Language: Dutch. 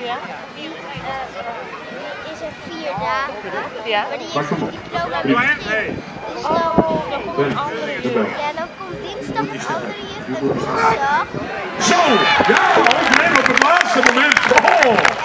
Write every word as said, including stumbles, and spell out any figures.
Ja. Die, uh, die is er vier dagen. Ja. Maar die is diploma begin. Dus dan, Oh, dan komt een andere juf. ja, dan komt dinsdag een andere juf en woensdag. Zo! Ja, ook neem op het laatste moment. Oh.